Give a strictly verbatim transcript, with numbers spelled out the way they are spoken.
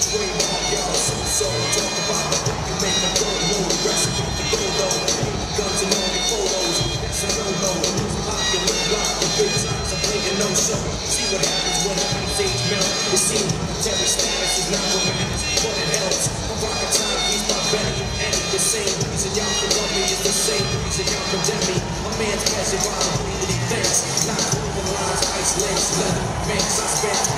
trademark, y'all. So, so, talk about the document, the gold road, recipe for Dolo. Guns and all your photos, that's a no-no. Popular block, the big times, I'm playing no-show. See what happens when the ice age melt. It seems monetary status is not romantic, but it helps. I'm rocking timepiece by Benny and Eddie. The same reason y'all can love me is the same reason y'all condemn me. A man's passing by the defense, not moving lines, ice legs, leather, man, I spent